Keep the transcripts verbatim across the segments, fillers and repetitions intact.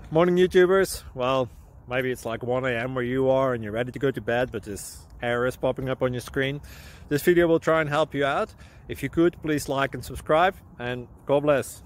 Morning YouTubers. Well, maybe it's like one A M where you are and you're ready to go to bed, but this error is popping up on your screen. This video will try and help you out. If you could, please like and subscribe, and God bless.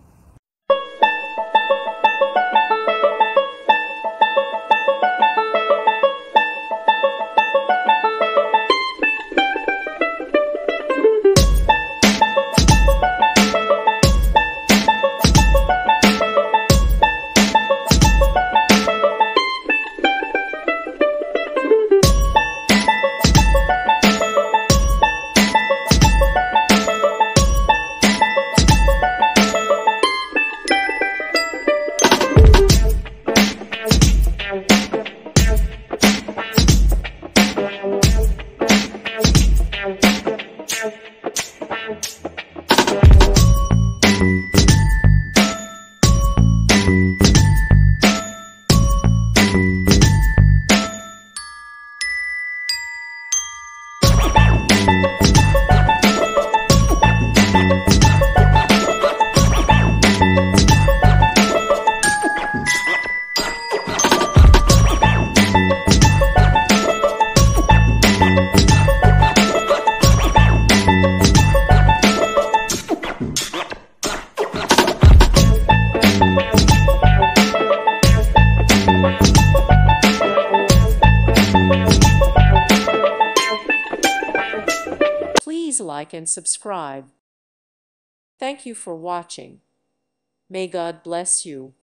Please like and subscribe. Thank you for watching. May God bless you.